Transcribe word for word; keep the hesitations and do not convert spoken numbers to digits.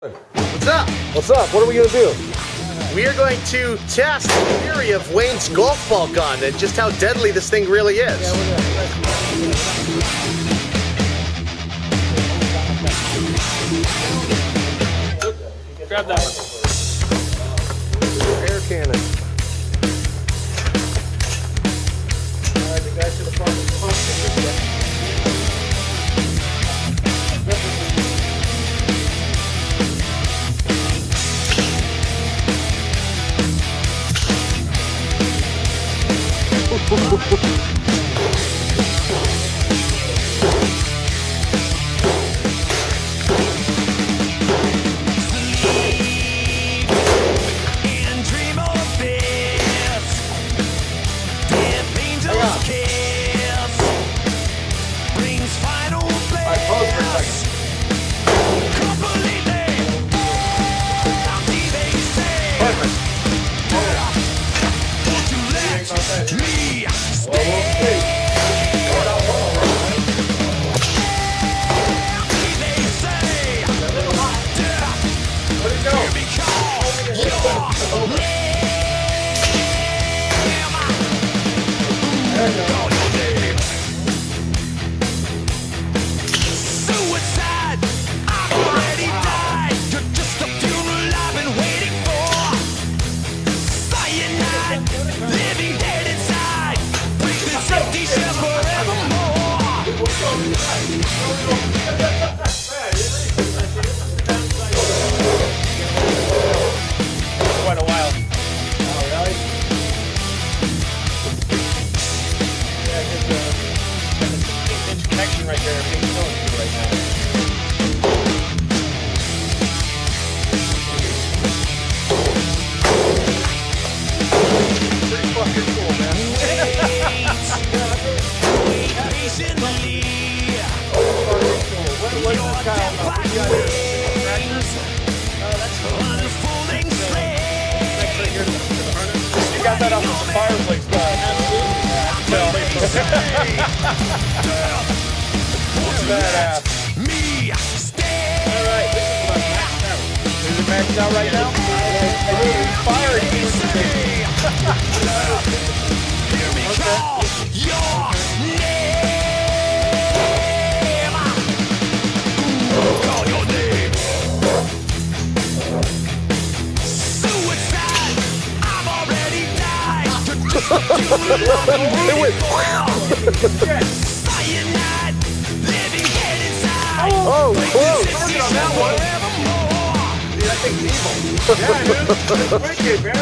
What's up? What's up? What are we gonna do? We are going to test the theory of Wayne's golf ball gun and just how deadly this thing really is. Yeah, Grab that one. Air cannon. Alright, the guy should have probably pumped it. You got that off the fireplace, badass. Alright, this is my maxed out. Is it maxed out right now? I need to fire it. Here we call your name. Call your name. Suicide. I'm already died. It went. Cyanide. Living head inside. Oh, close. On that one. Dude, that thing's evil. Yeah, dude. That's wicked, man.